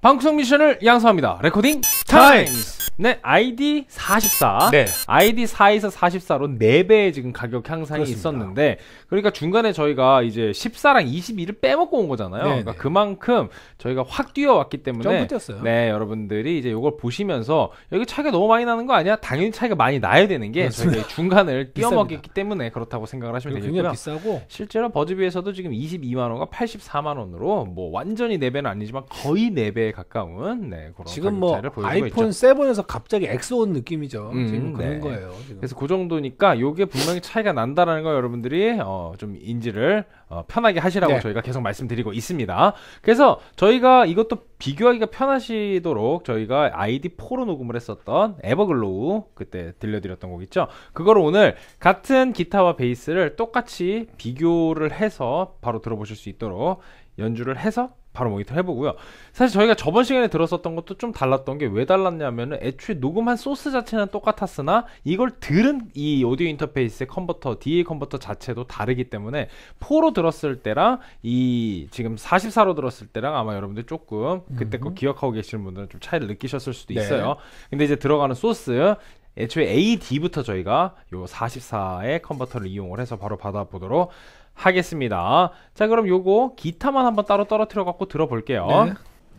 방구석 미션을 양성합니다. 레코딩 타임스. 네, ID 44. 네. ID 4에서 44로 4배의 지금 가격 향상이 그렇습니다. 있었는데, 그러니까 중간에 저희가 이제 14랑 22를 빼먹고 온 거잖아요. 네네. 그러니까 그만큼 저희가 확 뛰어왔기 때문에. 점프 뛰었어요. 네, 여러분들이 이제 이걸 보시면서 여기 차이가 너무 많이 나는 거 아니야? 당연히 차이가 많이 나야 되는 게 저희가 중간을 뛰어먹였기 때문에 그렇다고 생각을 하시면 굉장히 되겠고요. 비싸고 실제로 버즈비에서도 지금 22만원과 84만원으로 뭐 완전히 4배는 아니지만 거의 4배에 가까운 그런 지금 가격 뭐 차이를 보여주고 아이폰 있죠. 7에서 갑자기 X 온 느낌이죠. 지금 그런 네. 거예요. 지금. 그래서 그 정도니까 요게 분명히 차이가 난다라는 거 여러분들이 좀 인지를 편하게 하시라고 네. 저희가 계속 말씀드리고 있습니다. 그래서 저희가 이것도 비교하기가 편하시도록 저희가 ID4로 녹음을 했었던 에버글로우 그때 들려드렸던 곡 있죠. 그거를 오늘 같은 기타와 베이스를 똑같이 비교를 해서 바로 들어보실 수 있도록 연주를 해서 바로 모니터 해보고요. 사실 저희가 저번 시간에 들었었던 것도 좀 달랐던 게 왜 달랐냐면은 애초에 녹음한 소스 자체는 똑같았으나 이걸 들은 이 오디오 인터페이스의 컨버터, DA 컨버터 자체도 다르기 때문에 4로 들었을 때랑 이 지금 44로 들었을 때랑 아마 여러분들 조금 그때 거 기억하고 계시는 분들은 좀 차이를 느끼셨을 수도 있어요. 네. 근데 이제 들어가는 소스 애초에 AD부터 저희가 요 44의 컨버터를 이용을 해서 바로 받아보도록 하겠습니다. 자, 그럼 요거 기타만 한번 따로 떨어뜨려 갖고 들어볼게요. 네.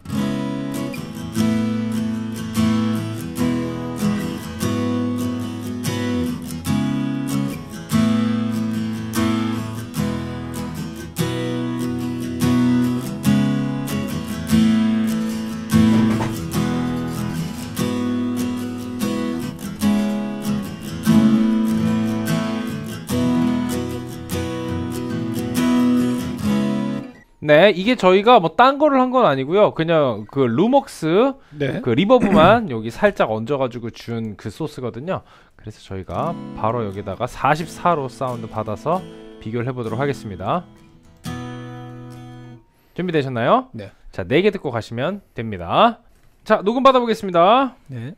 네, 이게 저희가 뭐 딴 거를 한 건 아니고요. 그냥 그 루먹스 네. 그 리버브만 여기 살짝 얹어가지고 준 그 소스거든요. 그래서 저희가 바로 여기다가 44로 사운드 받아서 비교를 해보도록 하겠습니다. 준비되셨나요? 네. 자, 4개 듣고 가시면 됩니다. 자, 녹음 받아보겠습니다. 네.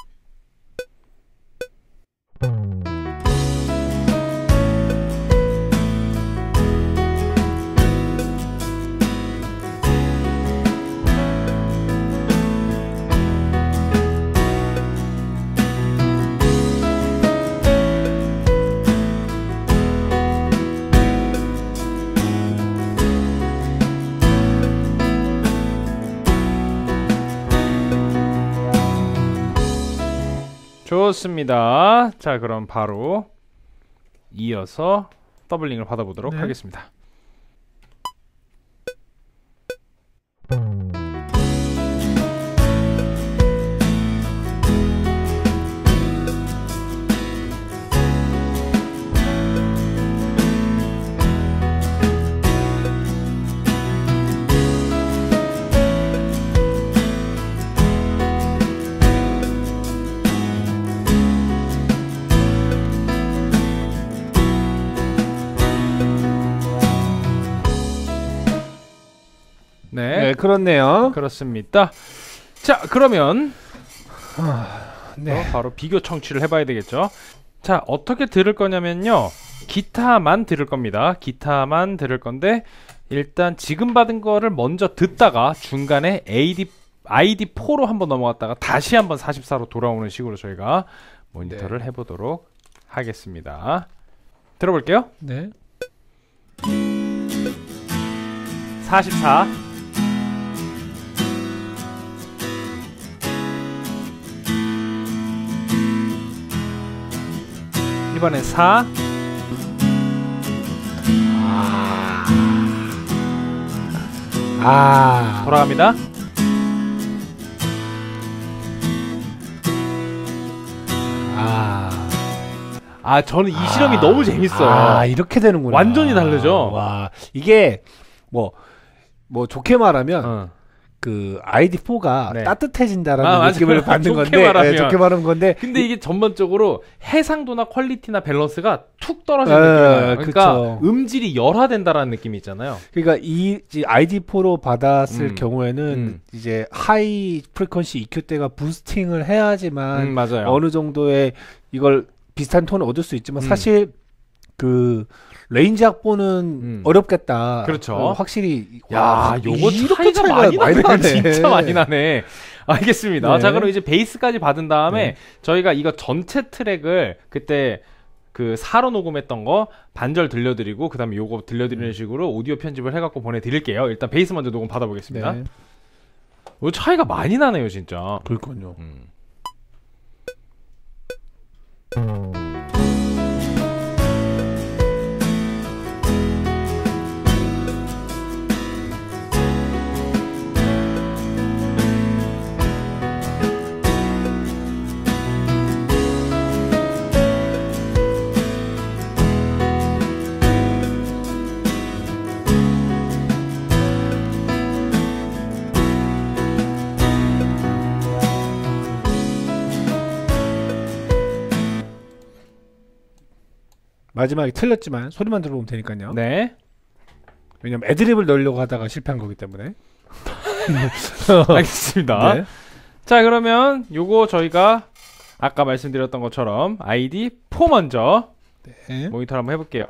좋습니다. 자, 그럼 바로 이어서 더블링을 받아보도록 네. 하겠습니다. 네, 그렇네요. 그렇습니다. 자, 그러면 네. 바로 비교 청취를 해봐야 되겠죠. 자, 어떻게 들을 거냐면요, 기타만 들을 겁니다. 기타만 들을 건데 일단 지금 받은 거를 먼저 듣다가 중간에 ID4로 한번 넘어갔다가 다시 한번 44로 돌아오는 식으로 저희가 모니터를 해보도록 하겠습니다. 들어볼게요. 네. 44. 이번엔 4. 돌아갑니다. 저는 이 실험이 너무 재밌어요. 이렇게 되는구나. 완전히 다르죠? 와, 이게 뭐 좋게 말하면 어. 그 ID4가 네. 따뜻해진다라는 느낌을 맞아요. 받는 좋게 건데, 말하면. 좋게 말하는 건데. 근데 이게 전반적으로 해상도나 퀄리티나 밸런스가 툭 떨어지는 느낌이 나요. 그러니까 그쵸. 음질이 열화된다라는 느낌이 있잖아요. 그러니까 이 ID4로 받았을 경우에는 음. 이제 하이 프리퀀시 EQ 때가 부스팅을 해야지만 맞아요. 어느 정도의 이걸 비슷한 톤을 얻을 수 있지만 사실 그 레인지 확보는 어렵겠다. 그렇죠. 확실히 야, 요거 이렇게 차이가 많이 나네. 나네. 진짜 많이 나네. 알겠습니다. 네. 자, 그럼 이제 베이스까지 받은 다음에 네. 저희가 이거 전체 트랙을 그때 그 4로 녹음했던 거 반절 들려드리고 그 다음에 요거 들려드리는 식으로 오디오 편집을 해갖고 보내드릴게요. 일단 베이스 먼저 녹음 받아보겠습니다. 네. 요 차이가 많이 나네요, 진짜. 그렇군요. 마지막에 틀렸지만 소리만 들어보면 되니까요. 네. 왜냐면 애드립을 넣으려고 하다가 실패한 거기 때문에. 알겠습니다. 네. 자, 그러면 요거 저희가 아까 말씀드렸던 것처럼 아이디 4 먼저 네. 모니터를 한번 해볼게요.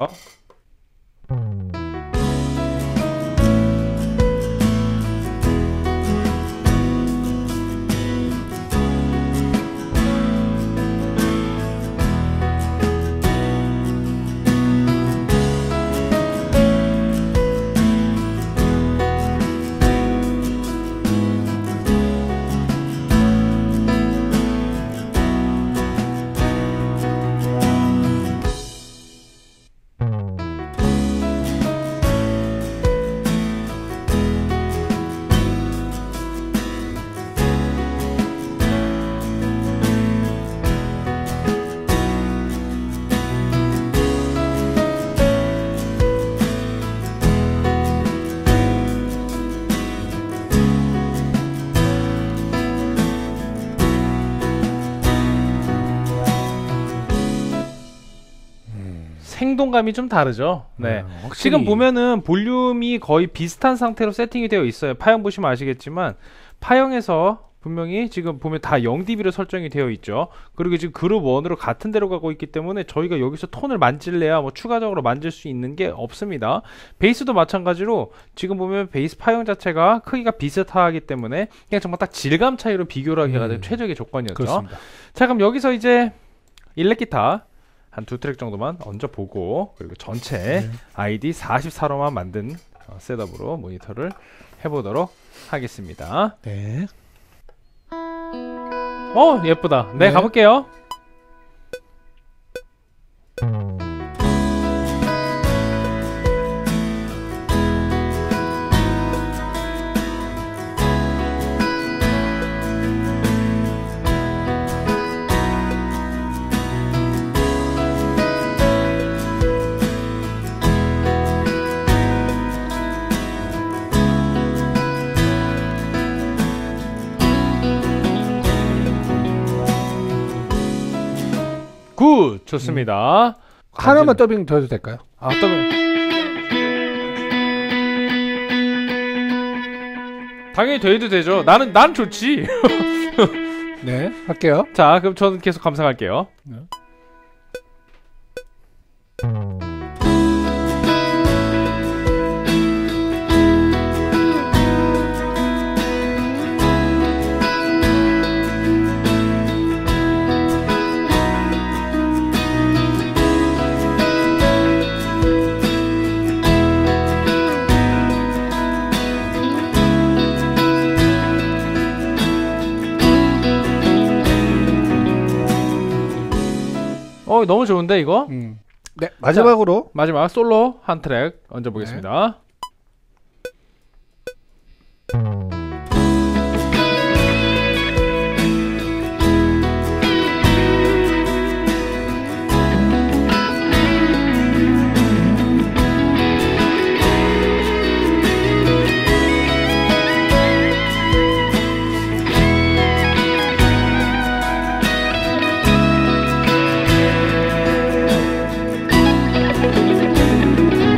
생동감이 좀 다르죠. 네. 확실히 지금 보면은 볼륨이 거의 비슷한 상태로 세팅이 되어 있어요. 파형 보시면 아시겠지만 파형에서 분명히 지금 보면 다 0dB로 설정이 되어 있죠. 그리고 지금 그룹 1으로 같은 데로 가고 있기 때문에 저희가 여기서 톤을 만질래야 뭐 추가적으로 만질 수 있는 게 없습니다. 베이스도 마찬가지로 지금 보면 베이스 파형 자체가 크기가 비슷하기 때문에 그냥 정말 딱 질감 차이로 비교를 하기가 최적의 조건이었죠. 그렇습니다. 자, 그럼 여기서 이제 일렉 기타 한 2트랙 정도만 얹어보고 그리고 전체 아이디 44로만 만든 셋업으로 모니터를 해보도록 하겠습니다. 네. 예쁘다. 네, 네. 가볼게요. 굿! 좋습니다. 하나만 더빙 더 해도 될까요? 당연히 더해도 되죠. 난 좋지. 네, 할게요. 자, 그럼 저는 계속 감상할게요. 네. 너무 좋은데 이거? 네, 마지막으로 마지막 솔로 한 트랙 얹어보겠습니다.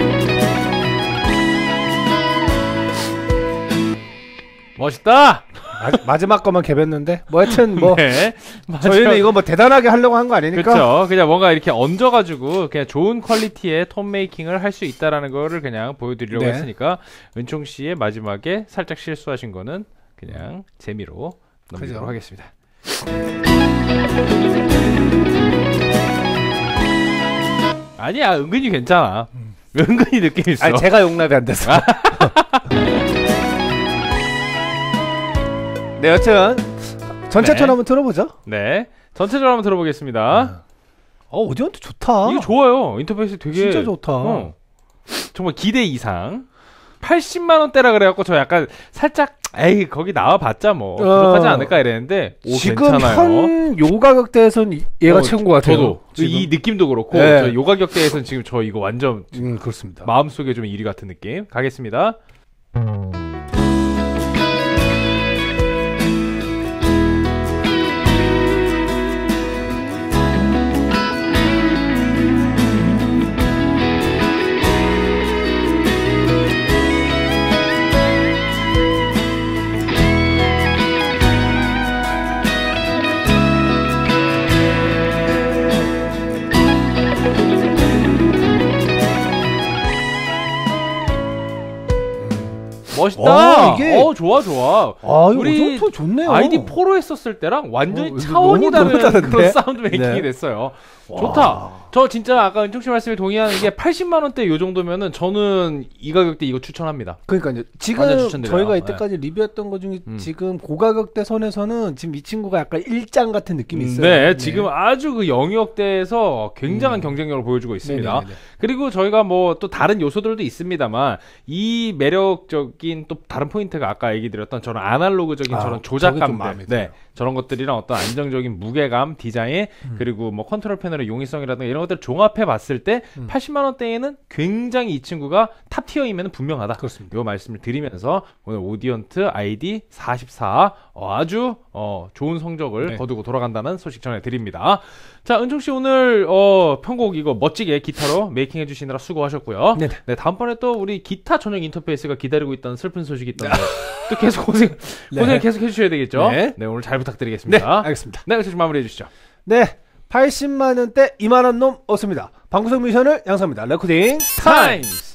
멋있다! 마지막 거만 개볐는데 뭐 하여튼 뭐 네. 저희는 이거 뭐 대단하게 하려고 한 거 아니니까. 그렇죠. 그냥 뭔가 이렇게 얹어가지고 그냥 좋은 퀄리티의 톤 메이킹을 할 수 있다라는 거를 그냥 보여드리려고 네. 했으니까 은총 씨의 마지막에 살짝 실수하신 거는 그냥 재미로 넘기도록 그죠. 하겠습니다. 아니야, 은근히 괜찮아. 은근히 느낌 있어. 아니 제가 용납이 안 돼서. 네, 여튼 전체 네. 톤 한번 들어보죠. 네, 전체적으로 한번 들어보겠습니다. 오디언트 좋다. 이거 좋아요. 인터페이스 되게 진짜 좋다. 정말 기대 이상. 80만 원대라 그래갖고 저 약간 살짝 에이 거기 나와봤자 뭐 부족하지 않을까 이랬는데 오, 지금 괜찮아요. 현 요 가격대에선 얘가 최고인 것 같아요. 저도 지금. 이 느낌도 그렇고 네. 저 요 가격대에선 지금 저 이거 완전 그렇습니다. 마음속에 좀 1위 같은 느낌. 가겠습니다. 멋있다. 이게- 좋아 좋아. 아, 이거 우리 오디언트 좋네요. 아이디 4로 했었을 때랑 완전히 이거 차원이 너무 다른 다른데? 그런 사운드 메이킹이 네. 됐어요. 와. 좋다. 저 진짜 아까 은총 씨 말씀에 동의하는 게 80만 원대 요 정도면은 저는 이 가격대 이거 추천합니다. 그러니까요. 완전 지금 추천드려요. 저희가 이때까지 리뷰했던 것 중에 지금 고가격대 선에서는 지금 이 친구가 약간 일장 같은 느낌이 있어요. 네, 지금 아주 그 영역대에서 굉장한 경쟁력을 보여주고 있습니다. 네네네네. 그리고 저희가 뭐 또 다른 요소들도 있습니다만 이 매력적인 또 다른 포인트가 아까 얘기 드렸던 저런 아날로그적인 저런 저게 좀 마음에 조작감들, 들어요. 네, 저런 것들이랑 어떤 안정적인 무게감, 디자인 그리고 뭐 컨트롤 패널의 용이성이라든가 이런 것들을 종합해 봤을 때 80만 원대에는 굉장히 이 친구가 탑 티어이면 분명하다. 그렇습니다. 요 말씀을 드리면서 오늘 오디언트 ID 44 아주 좋은 성적을 네. 거두고 돌아간다는 소식 전해드립니다. 자, 은총 씨 오늘 편곡 이거 멋지게 기타로 메이킹 해주시느라 수고하셨고요. 네네. 네, 다음번에 또 우리 기타 전용 인터페이스가 기다리고 있다는 슬픈 소식이 있던데 또 계속 고생 계속 해주셔야 되겠죠. 네. 네, 오늘 잘 네, 부탁드리겠습니다. 알겠습니다. 네, 은총 씨 마무리해 주시죠. 네, 80만 원대 2만 원 놈 없습니다. 방구석 미션을 양성합니다. 레코딩 타임스.